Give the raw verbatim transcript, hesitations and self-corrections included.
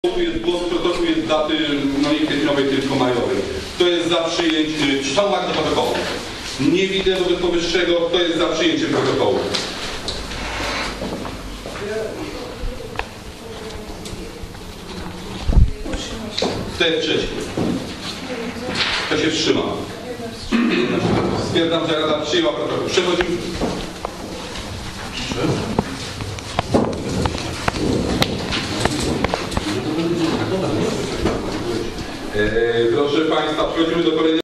Jest głos, protokół jest daty no nie kwietniowej, tylko majowej. Kto jest za przyjęciem, czytał akt do protokołu. Nie widzę wobec powyższego, kto jest za przyjęciem protokołu. Kto jest przeciw? Kto się wstrzyma? Stwierdzam, że Rada przyjęła protokół. Przechodzimy. Proszę Państwa, przechodzimy do kolejnego.